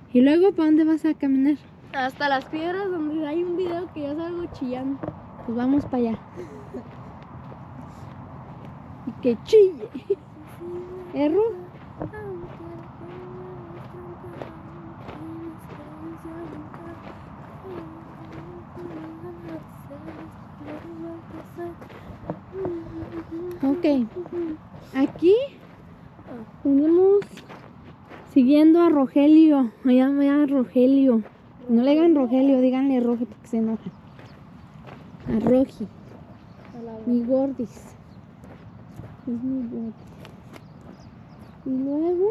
¿Y luego para dónde vas a caminar? Hasta las piedras donde hay un video que yo salgo chillando. Pues vamos para allá. Y que chille. ¿Erro? Ok. Aquí tenemos siguiendo a Rogelio. Allá a Rogelio. No le digan Rogelio, díganle Roge porque se enoja. A Rogi. Mi gordis. Es mi gordis. Y luego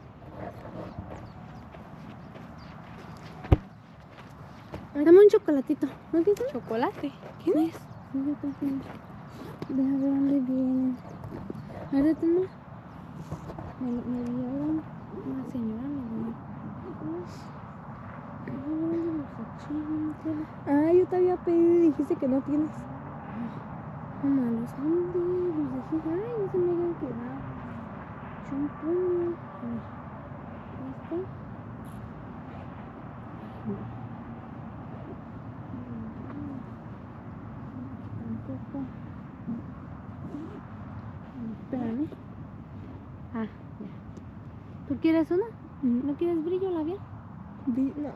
dame un chocolatito. ¿No quieres? ¿Chocolate? ¿Quién es? Deja ver dónde viene. A ver, deténme. Me dieron una señora, me dio. Ah, yo te había pedido y dijiste que no tienes. Mamá, los andes, los dejé. Ay, no se me hayan quedado. Champú. ¿Esto? Tampoco. Espérame. Ah, ya. ¿Tú quieres una? ¿No quieres brillo labial? No.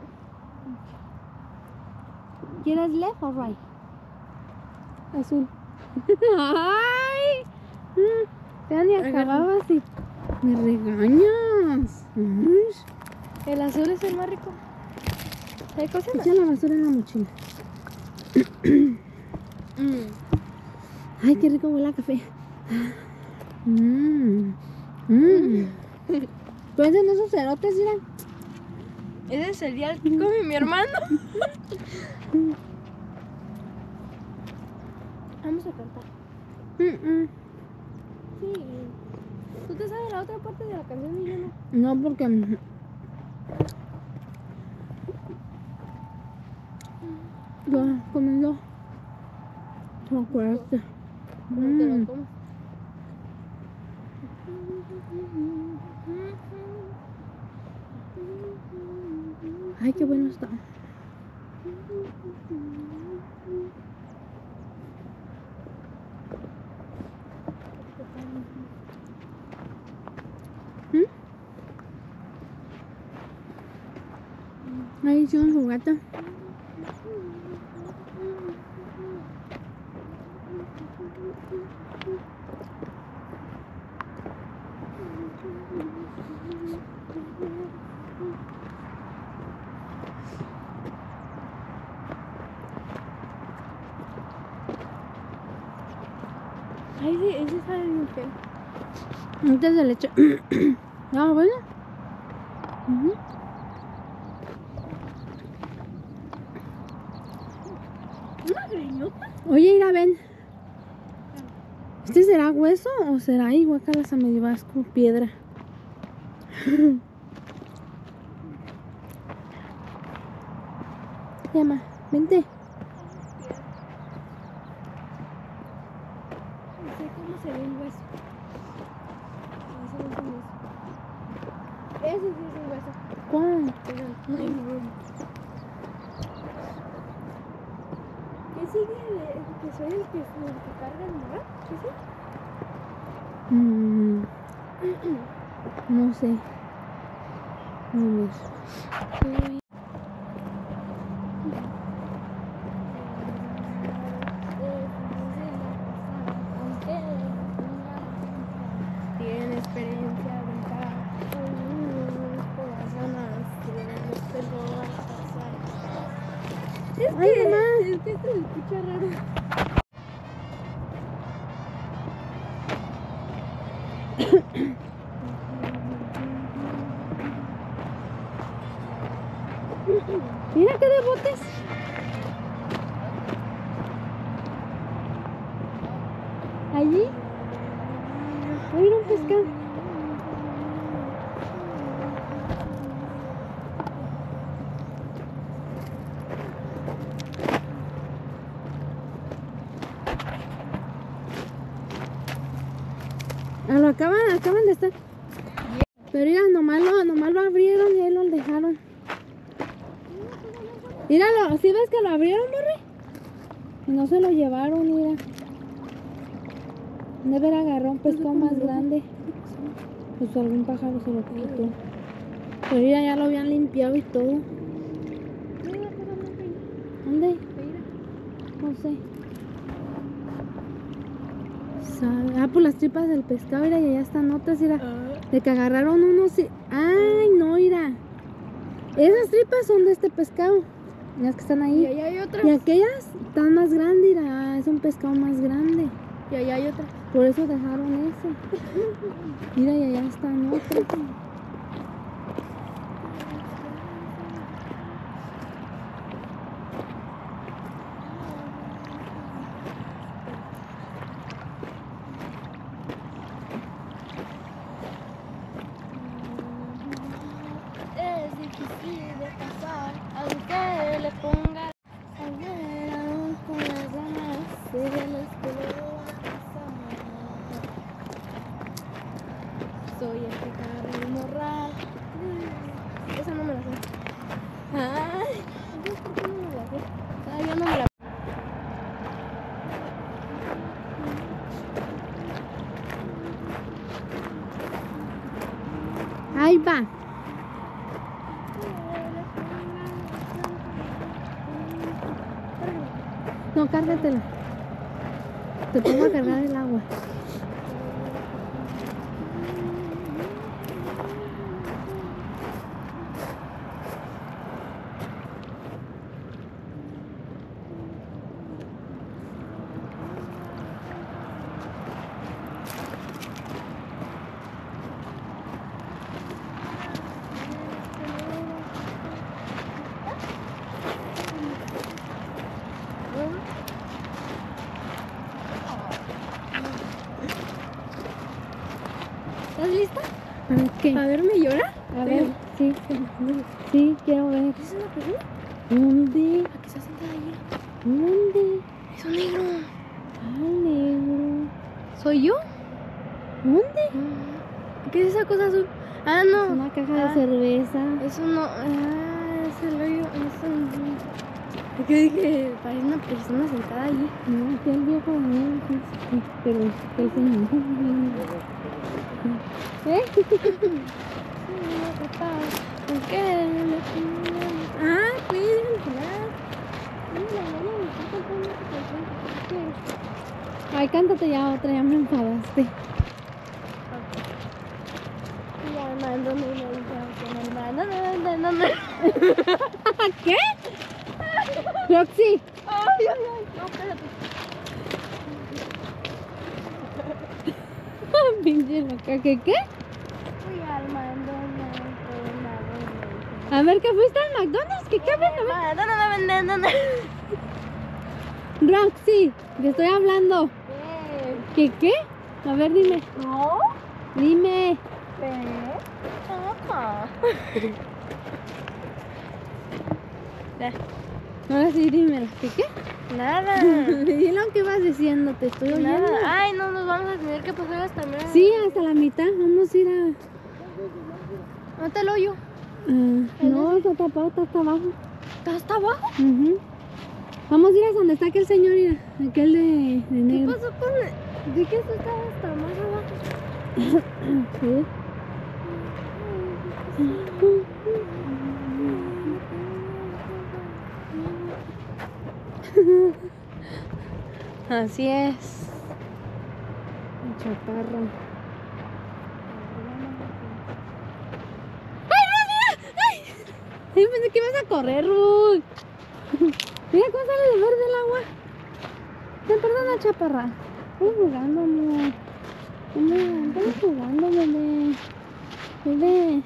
¿Quieres left o right? Azul. ¡Ay! Ya ni acababas y me regañas. El azul es el más rico. ¿Hay cosas? Echa la basura en la mochila. Ay, qué rico huele a café. ¿Pueden esos cerotes, mira? Ese es el cereal que come mi hermano. Vamos a cantar. Sí. ¿Tú te sabes la otra parte de la canción y yo no? No, porque ya comiendo chocolate. No te lo comas. Ay, qué bueno está. Ahí hicieron su gata. Ay, sí, ese sabe bien feo. Antes de leche. Ah, bueno. ¿Una greñota? Oye, Ira, ven. ¿Este será hueso o será igual que las amedivasco piedra? Llama, vente. No sé cómo se ve el hueso. Ese no es un hueso. Ese sí es un hueso. ¿Cuál? ¿Qué sigue de que soy el que carga el morral? ¿Qué sigue? No sé. No sé. Tiene experiencia de brincar por las zonas que no va a pasar. Es que esto se escucha raro. Mira qué de botes. Allí. Mira un pescado. Lo acaban de estar. Pero mira, nomás lo abrieron y ahí lo dejaron. Míralo, ¿sí ves que lo abrieron, Borre? Y no se lo llevaron, mira. De haber agarrado un pescado más grande. Pues algún pájaro se lo quitó. Pero mira, ya lo habían limpiado y todo. ¿Dónde? No sé. Pues las tripas del pescado, mira, y allá están otras, mira. De que agarraron unos y... ¡Ay, no, mira! Esas tripas son de este pescado. Las que están ahí. Y allá hay otras. Y aquellas están más grandes, mira. Es un pescado más grande. Y allá hay otras. Por eso dejaron ese. Mira, y allá están otras. Es difícil de pasar, aunque le ponga salera con las ganas de los que lo va a pasar. Soy el que carga el morral. Esa no me la sé. Ay, entonces ¿por qué no me la sé? Yo no me la. Ahí va. No, cárgatela. Te pongo a cargar el agua. ¿Estás lista? ¿Para qué? A ver, ¿me llora? A ver, sí. Sí, quiero ver. ¿Es una persona? ¿Dónde? ¿A qué se sentada ahí? ¿Dónde? Es un negro. Ah, negro. ¿Soy yo? ¿Dónde? ¿Qué es esa cosa azul? Ah, Es no. una caja de cerveza. Eso no. Es el hoyo. Es que dije, parece una persona sentada ahí. No, aquí el viejo de mí. Pero el señor. ¿Eh? Ah, pueden entrar. Ay, cántate ya otra, ya me enfadaste. ¿Qué? Roxy. Ay, no, espérate. Pinche loca, ¿qué? Fui al McDonald's. A ver, ¿qué fuiste al McDonald's? ¿Qué cabes? Roxy, te estoy hablando. ¿Qué? A ver, dime. ¿No? Dime. Ahora sí, dímelo. ¿Qué? Nada. Dile lo que vas diciendo, te estoy oyendo. Nada. Ay, no, nos vamos a tener que pasar hasta menos. Sí, hasta la mitad. Vamos a ir a... ¿Dónde está el hoyo? No, está tapado, está hasta abajo. ¿Está hasta abajo? Vamos a ir a donde está aquel señor, mira, aquel de ¿Qué negro. pasó con el? ¿De qué esto está hasta más abajo? Sí. Así es. El chaparro. Ay, pensé que ibas a correr, Ruth. Mira cómo sale de verde el agua. Te perdona, chaparra. Estamos jugando, amor. Estamos jugando, bebé. Bebé.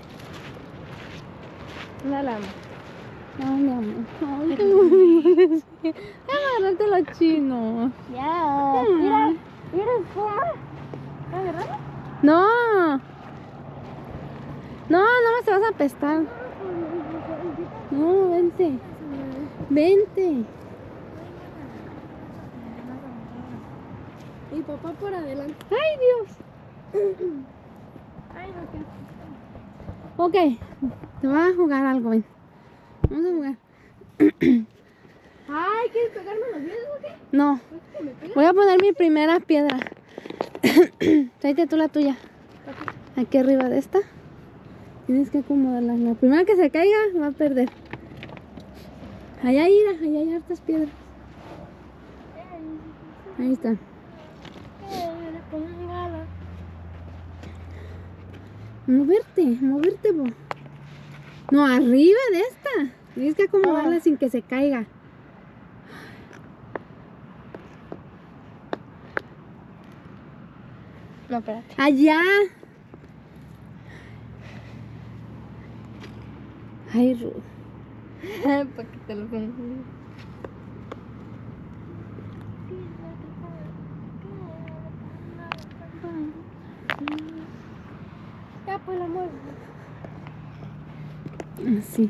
Una lama. Ay, mi amor. Ay, qué bonito. Déjame agarrarte los chinos. Ya. Mira, mira espuma. ¿Agarrarla? No. No, no más te vas a apestar. No, vente. Vente. Mi papá por adelante. Ay, Dios. Ay, no, qué. Ok, te voy a jugar algo, ven. Vamos a jugar. Ay, ¿quieres pegarme los dedos o qué? No, ¿Pues que me pegas? voy a poner mi primera piedra. Tráete tú la tuya. Aquí arriba de esta. Tienes que acomodarla. La primera que se caiga va a perder. Allá hay hartas piedras. Ahí está. Moverte, bo. No, arriba de esta. Tienes que acomodarla sin que se caiga. No, espérate. Allá. Ay, Ruth. Para que te lo pongas. Ya, pues la muevo. Así.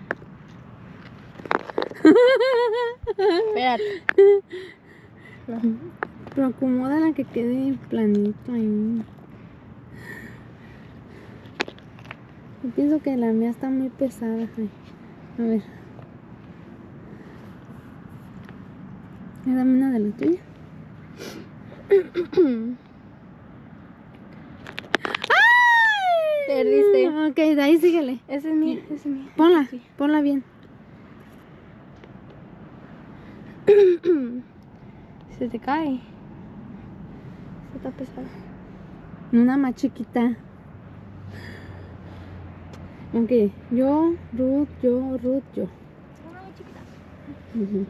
Espérate. No. Pero acomódala que quede planito ahí. Yo pienso que la mía está muy pesada. Ay, a ver. Dame una de la tuya. Perdiste. Ok, de ahí síguele. Ese es mío, ese es mío. Ponla, Sí. ponla bien. Se te cae. Se está pesado. Una más chiquita. Ok, yo, Ruth, yo. Una muy chiquita. Ujú.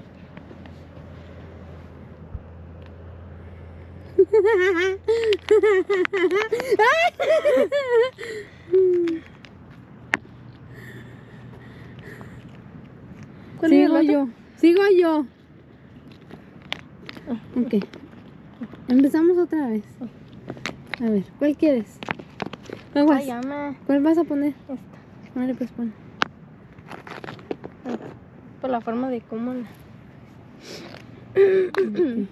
¿Cuál era la otra? Sigo yo. Ok. Empezamos otra vez. A ver, ¿cuál quieres? ¿Cuál vas? Ay, llama. ¿Cuál vas a poner? Esta. Vale, pues pon. Por la forma de cómo la... Ok.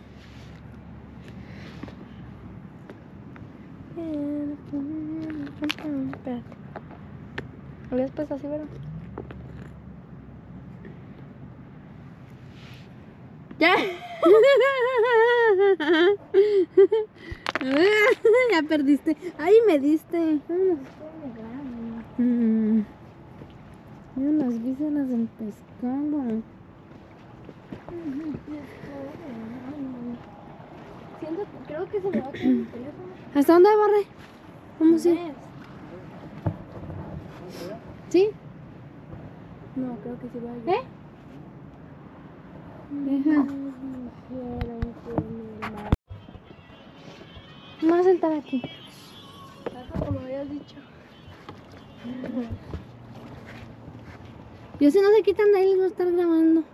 Espérate. ¿Lo ves pues así, verdad? ¡Ya! Ya perdiste. Ay, me diste. Miren las vísceras del pescado. Siento, creo que se me va a caer el teléfono. ¿Hasta dónde borré? ¿Cómo sí? ¿Sí? No, creo que sí va a ir. ¿Eh? Deja. Me voy a sentar aquí. Como habías dicho. Yo si no se quitan de ahí les voy a estar grabando.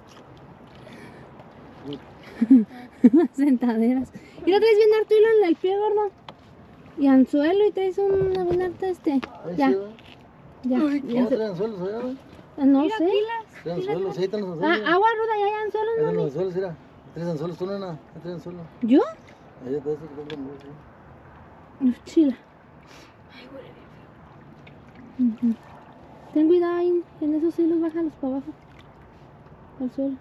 Las sentaderas. Y lo traes bien harto hilo en el pie, gordo. Y anzuelo y traes una bien harta Ya. Ya. ¿Cómo traen anzuelos allá, güey? No Mira, sé. pilas. Traen anzuelos, ahí están los anzuelos. Agua ruda, ya hay anzuelos, Ahí están mami. los anzuelos, mira. Tres anzuelos, tú nena. Ahí traes anzuelos. ¿Yo? Ahí está eso, que están los Chila. Ay, huele bien. Ujú. Ten cuidado ahí, en esos hilos bájalos para abajo. Al suelo.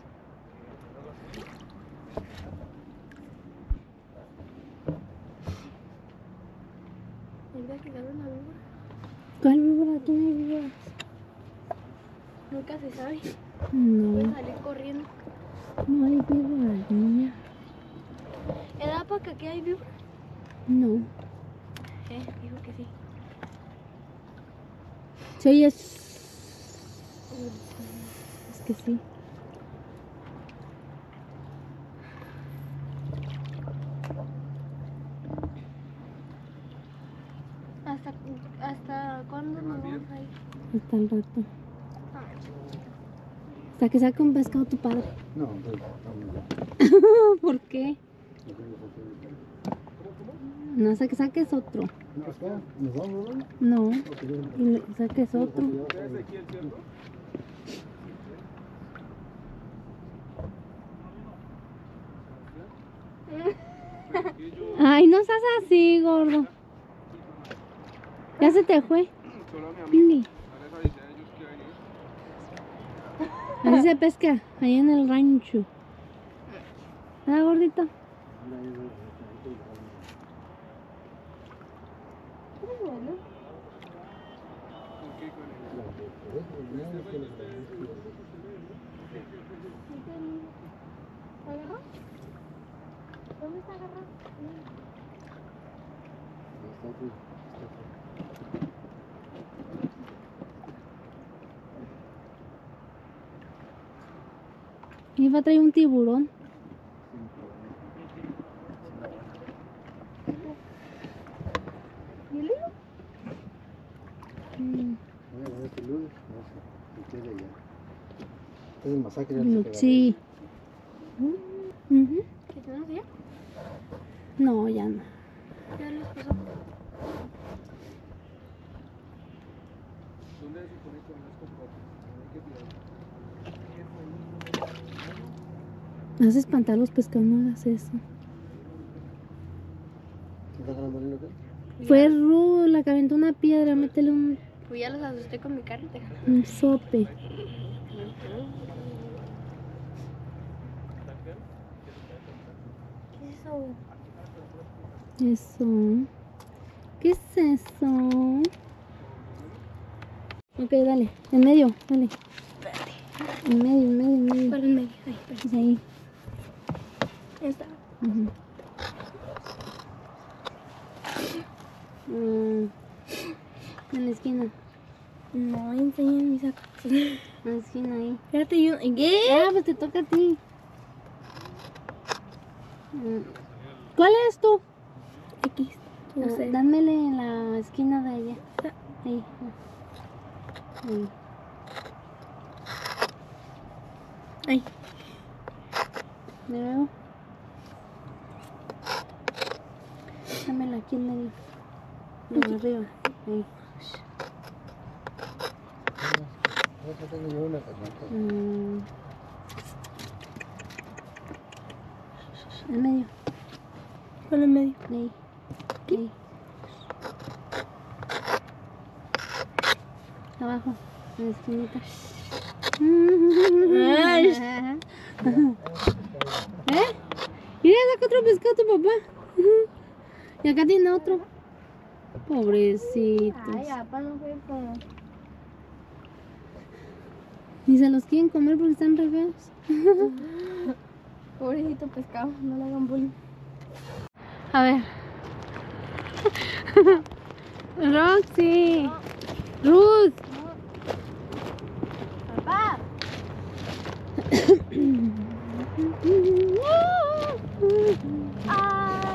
El día que agarró una víbora. ¿Cuál víbora? Aquí no hay víboras. Nunca se sabe. No, Puede salir corriendo. no hay víboras, niña. ¿Era para que aquí hay víbora? No. Dijo que sí. Se oye. Es que sí. ¿Hasta cuándo nos vamos a ir? Hasta el rato. Hasta que saque un pescado tu padre. No, entonces, ¿Por qué? No, hasta que saques otro. ¿nos vamos, güey? No, y le saques otro. Ay, no seas así, gordo. Ya se te fue. Pingui. Así se pesca, ahí en el rancho. ¿Ah, gordito? ¿Agarró? ¿Dónde está agarrado? Iba a traer un tiburón. ¿Y el hilo? Es el masacre. Sí. Ujú. ¿Qué tenemos ya? No, ya no. Ya los pasó. ¿Dónde se pone con las compotas? Me vas a espantar los pescados, no hagas eso. ¿Estás ganando el local? Fue Ru, la que aventó una piedra, métele Pues ya los asusté con mi carita. un sope. ¿Qué es eso? Eso. ¿Qué es eso? Ok, dale. En medio, dale. En medio, en medio, en medio. ¿Cuál en medio? Ahí, espera. Es ahí. Ahí está. Ujú. En la esquina. No enseñen mis sacos. En la esquina ahí. Espérate, yo. ¿Qué? Ah, pues te toca a ti. ¿Cuál es tú? X. No sé. Dámele en la esquina de allá. Ahí. Ahí. Ahí. De nuevo. Dámela aquí en medio. No, arriba. Ahí. No tengo yo una carnata. En medio. ¿Cuál en medio? Ahí. Ahí. Abajo. En la esquinita. Ay. ¿Eh? Mira, saca otro pescado tu papá. Y acá tiene otro. Pobrecitos. Ay, papá no fue como. Ni se los quieren comer porque están re feos. Pobrecito pescado, no le hagan bullying. A ver. Roxy. Ruth. Papá. Ah.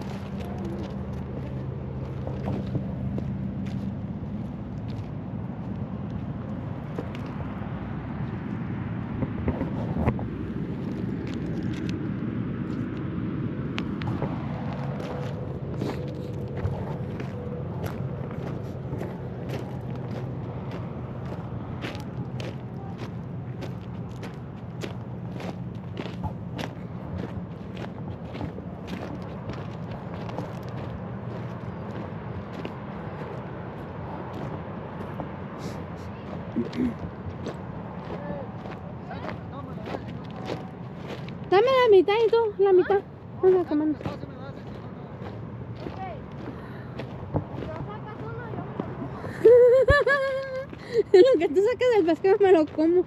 Dame la mitad y tú, la mitad. Venga, comando. Lo que tú sacas del pescado me lo como.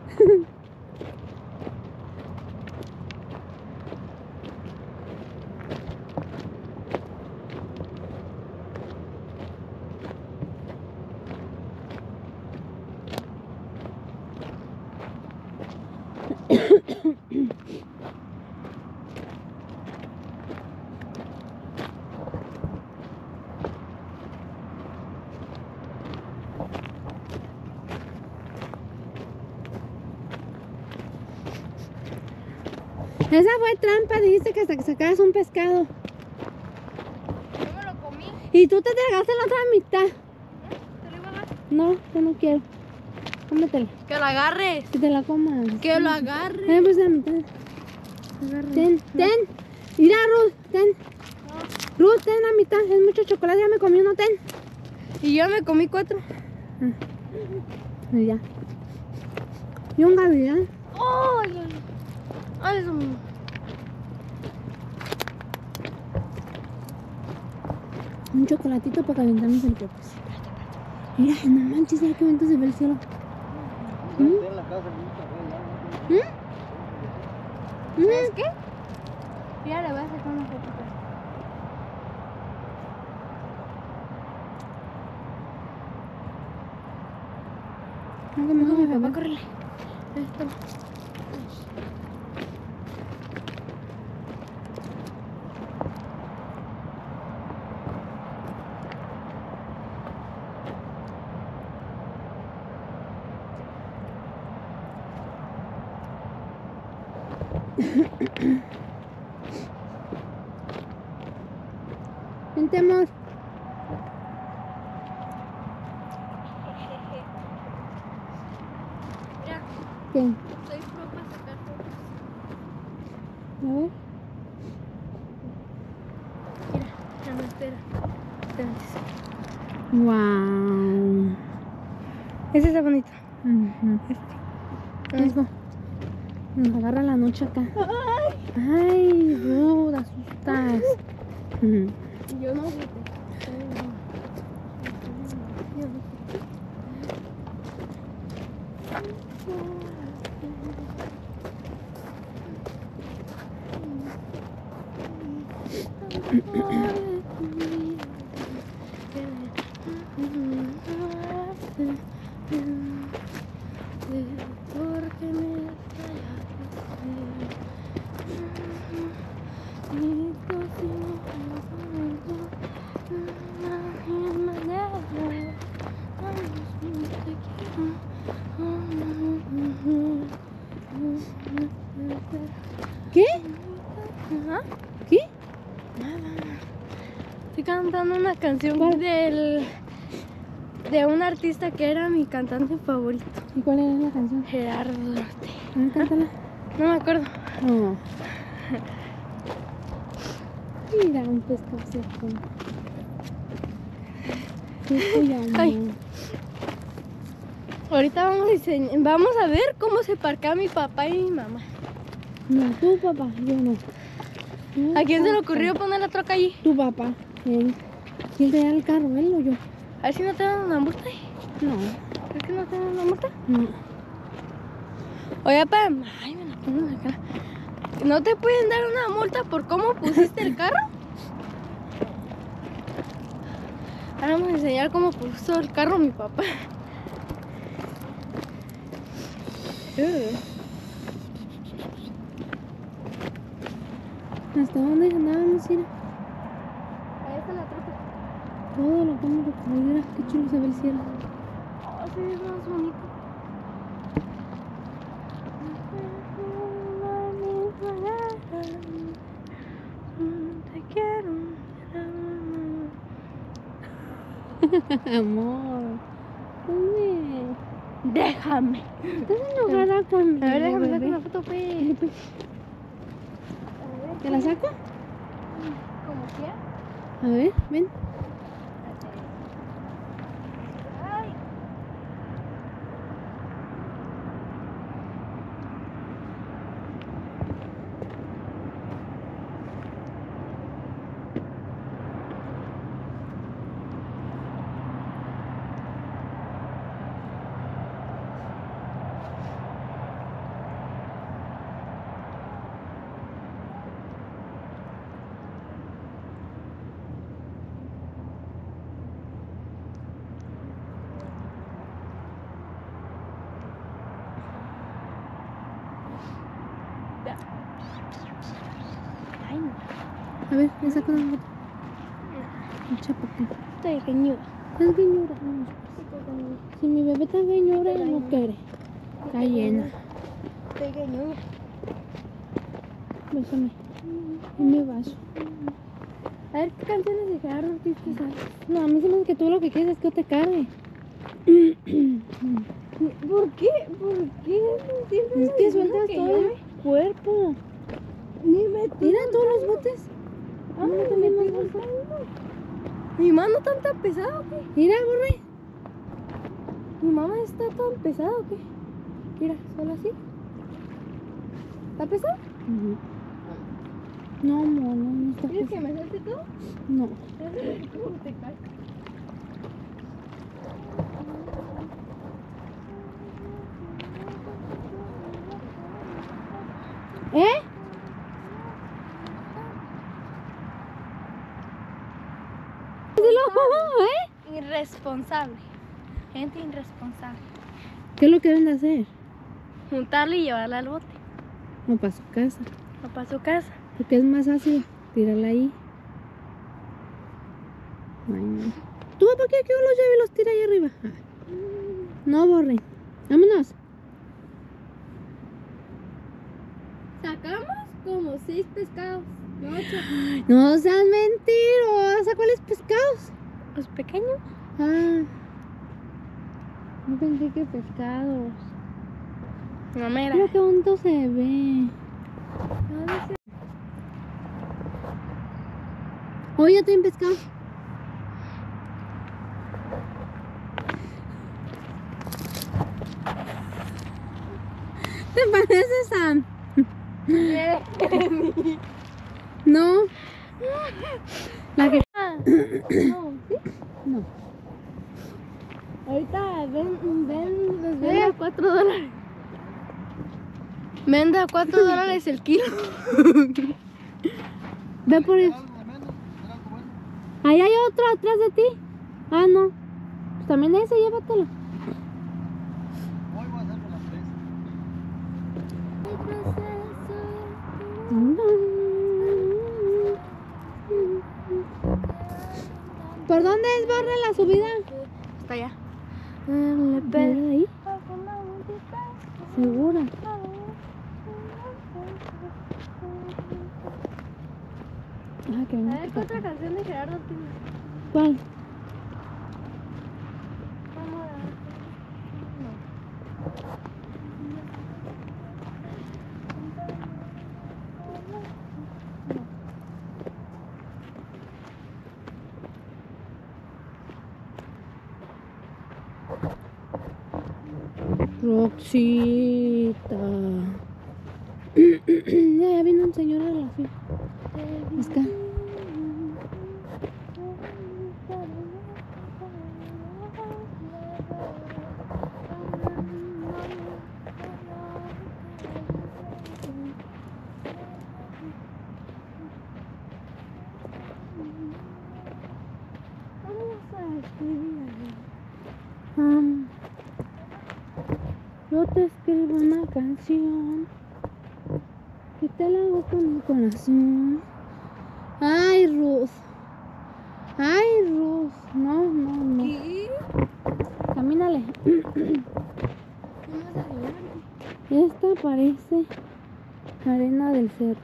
Esa fue trampa, dijiste que hasta que sacaras un pescado. Yo me lo comí. Y tú te tragaste la otra mitad. ¿Te lo iba a dar? No, yo no quiero. Cómetela. Que lo agarres. Que te la comas. Que lo agarres. Pues la mitad. Ten, ten. Mira, Ruth, ten. Ruth, ten la mitad. Es mucho chocolate, ya me comí uno, ten. Y yo me comí 4. Y ya. Y un gavilán. ¡Ay, ay! ¡Ay, eso mismo! Un chocolatito para calentarnos el cuerpo. Mira, no manches, ya que momento se ve el cielo. Estoy en la casa, ¿Sabes qué? Ya le voy a sacar una fotito. No, mi Papá, papá. córrele. Ahí está. Vente, amor. Mira, ¿Qué? soy pro para sacar fotos. A ver. Mira, ya me espera. Wow. Ese está bonito. Let's go. Nos agarra la noche acá. Ay, Ruth, asustas. Yo no grité. Porque me ¿Qué? Ajá. ¿Qué? Estoy cantando una canción de un artista que era mi cantante favorito, ¿Y cuál era la canción? Gerardo Norte. A ver, cántala. No me acuerdo. No. Mira, un pescado seco. Seco y amor. Ay. Ahorita vamos a ver cómo se parquea mi papá y mi mamá. No, tu papá, yo no. Tu ¿A quién se le papá. ocurrió poner la troca allí? Tu papá. Él. ¿Quién traía el carro? ¿Él o yo? A ver si no te dan una multa. No. ¿Crees que no te dan una multa? No. Oye, papá. Ay, me la ponen en la cara. ¿No te pueden dar una multa por cómo pusiste el carro? Ahora vamos a enseñar cómo puso el carro mi papá. ¿Hasta dónde andábamos, Ira? Ahí está la troca. Todo lo vamos a recorrer. Mira, qué chulo se ve el cielo. Oh, sí, es más bonito. Te quiero. Amor. ¿Dónde? Déjame. ¿Estás enojada conmigo? A ver, déjame sacar bebé? una foto, pues. ¿Te la saco? Como quiera. A ver, ven. Ay. Ay, no. A ver, le saco una foto. Mucha poca. Estoy geñuda. Es guiñura. Vamos. Si mi bebé está guiñura, ella no quiere. Está llena. Estoy geñuda. Bésame. En mi vaso. A ver, ¿qué canciones de Gerardo Ortiz te sabes? No, a mí se me hace que tú lo que quieres es que yo te cargue. ¿Por qué? ¿Por qué? Siempre Es me que dicen sueltas que todo yo el cuerpo. Ni me Mira todos los botes. Ah, No me tenemos tengo bolsa. Mi mano tan pesada o qué? Mira, borre. Mi mamá está tan pesada o qué? Mira, solo así. ¿Está pesado? Ujú. No, amor, no está ¿Quieres que pesado. me suelte todo? No. ¿Cómo te caes? ¿Eh? Dilo, ¿eh? Irresponsable. Gente irresponsable. ¿Qué es lo que deben de hacer? Juntarla y llevarla al bote. O para su casa. O para su casa. Porque es más fácil tirarla ahí. Ay, no. ¿Tú para qué que yo los lleve y los tira ahí arriba? Ah. No, borre. Vámonos. Sacamos como 6 pescados. No, 8. No seas mentirosa. ¿Cuáles pescados? Los pequeños. Ah. No pensé que pescados. No, mira. Mira qué bonito se ve. Hoy ya tienen pescado. ¿Te pareces a...? No. La que... No, ¿sí? No. Ahorita les vende a $4. Vende a $4 el kilo. Ve por eso. Ahí hay otro atrás de ti. Ah, no. Pues también ese, llévatelo. Hoy voy a hacer con las 3. ¿Por dónde es, Borra, la subida? Está allá. ¿Por ahí? Segura. Ah, que A no. ver, ¿qué otra canción de Gerardo tiene? ¿Cuál? Vamos a ver. Roxita. Ya vino un señor de la fila. Acá. Vamos a escribir. Yo te escribo una canción que te la hago con el corazón. Ay, Ruth. Ay, Ruth. No, no, no. ¿Qué? Camínale. Vamos a arribar. Esta parece arena del cerro.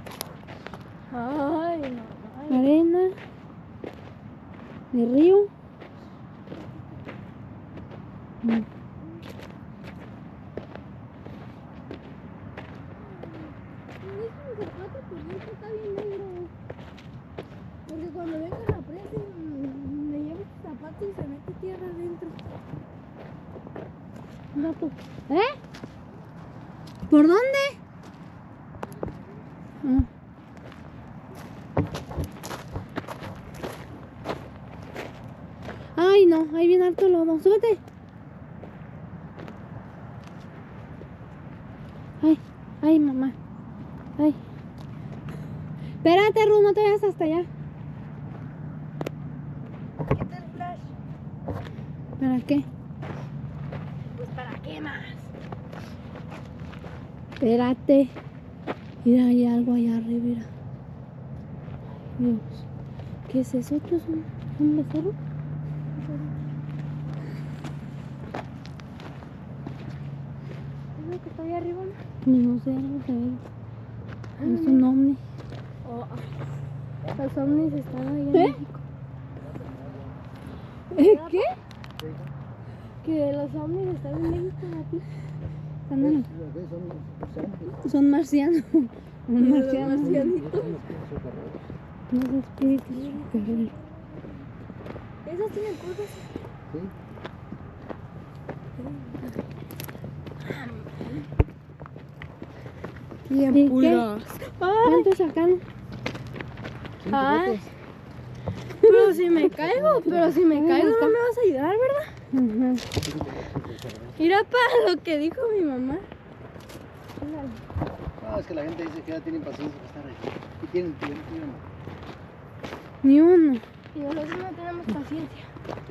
Ay, no. Ay. Arena de río. Está bien negro. Porque cuando venga la presa me lleva este zapato y se mete tierra adentro. No, pues. ¿Eh? ¿Por dónde? Ah. Ay, no, ahí viene harto lodo. Súbete. Ay, ay, mamá. Ay. Espérate, Ruth, no te vayas hasta allá. Quita el flash. ¿Para qué? Pues para qué más. Espérate. Mira, hay algo allá arriba. Mira. Dios. ¿Qué es eso? ¿Esto es un becerro? ¿Es lo que está ahí arriba? No sé, vamos a ver. Es un ovni. Oh, los ovnis están ahí en ¿Eh? México. ¿Qué? Que los ovnis están en México, aquí. Ándale. Son marcianos. Un marciano. marcianitos. Los espíritus superhéroes. Esos tienen curvas. Sí. Bien ¿Y puras. ¿Cuánto sacaron? 5 Ay. fotos. Pero si me caigo, no me vas a ayudar, ¿verdad? Ajá. Mira para lo que dijo mi mamá. No, es que la gente dice que ya tienen paciencia para estar ahí. Y tienen tiempo, yo no. Ni uno. Y nosotros no tenemos paciencia.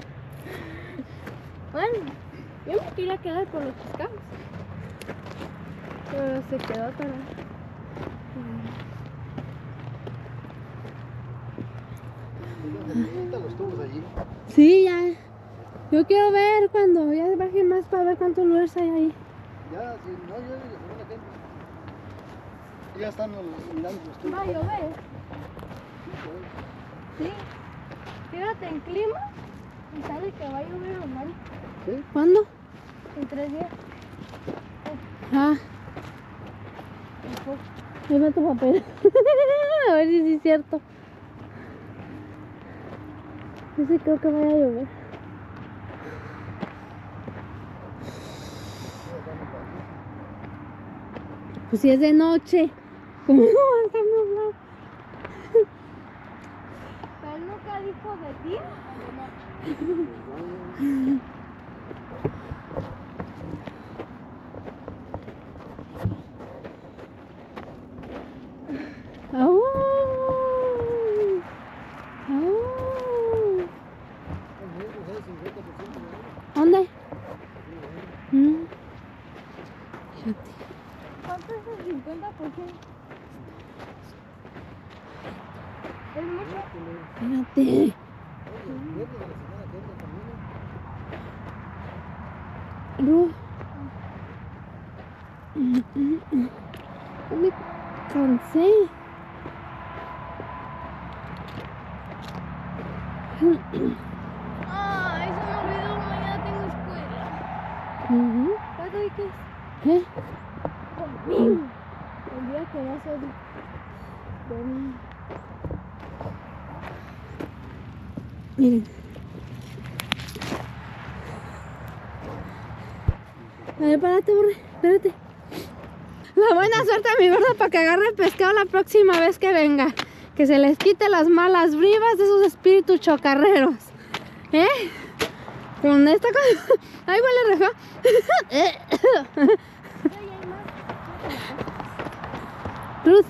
Bueno, yo me quería quedar por los pescados. Pero se quedó atorado. Ahorita los tubos allí. Sí, ya. Yo quiero ver cuando ya baje más para ver cuántos lugares hay ahí. Ya, si no llueve, se ve la gente. Ya están mirando los tubos. Va a llover. Sí. Fíjate en clima y sale que va a llover o mal. ¿Sí? ¿Cuándo? En 3 días. Ah, ahí va tu papel. A ver si sí es cierto. Yo sí creo que vaya a llover. Pues si es de noche, ¿cómo no va a estar nublado? Pero él nunca dijo de día o de noche. ¡Au! ¡Au! ¿Dónde? Fíjate. ¿Cuánto es el 50%? ¿Es mucho? Espérate. Ru. Me cansé. Ay, se me olvidó, mañana tengo escuela. ¿Cuándo y qué es? ¿Qué? Conmigo. El día que vas a dormir. Miren. A ver, espérate, burre, espérate. La buena suerte a mi gorda para que agarre pescado la próxima vez que venga. Que se les quite las malas brivas de esos espíritus chocarreros. ¿Eh? Con esta cosa. Ay, huele rejo. Ruth.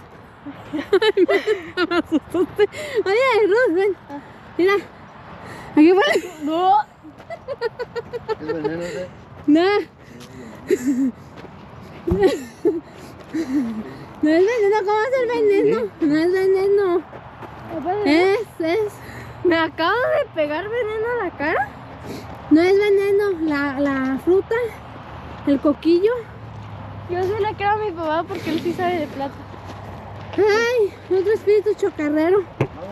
Me asustaste. Oye, Ruth, ven. Mira. Aquí huele. No. Es veneno, ¿eh? No. No es veneno, ¿cómo va a ser veneno? No es veneno. Es. Me acabo de pegar veneno a la cara. No es veneno, la fruta, el coquillo. Yo sé la que era mi papá porque él sí sabe de plata. Ay, otro espíritu chocarrero.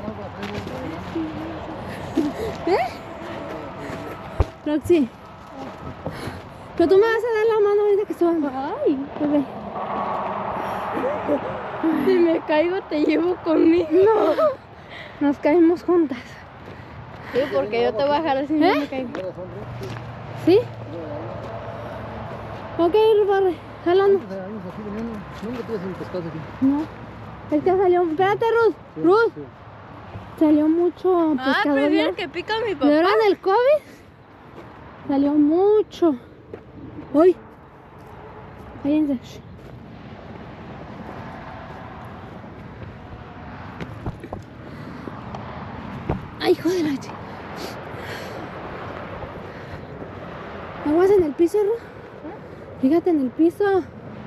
¿Eh? Roxy. Pero tú me vas a dar la mano ahorita que suban. Ay, Bebé. si me caigo te llevo conmigo. Nos caímos juntas. Sí, porque yo te voy a dejar así no me caigo. ¿Sí? Ok, barre. Jalando. Nunca te hacen pescado aquí. No. Es que salió. Espérate, Ruth. Ruth. Sí. Salió mucho Ah, pescador. prefiero ¿no? que pica mi ¿De papá. verdad del COVID? Salió mucho. Uy. Cállense. Shh. Ay, hijo de la ch... Aguas en el piso, Ruth. Fíjate en el piso.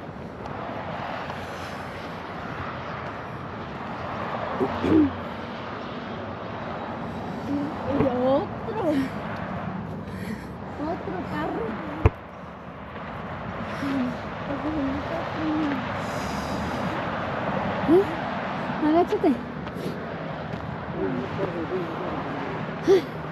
Y otro carro. ¿Eh? Agáchate.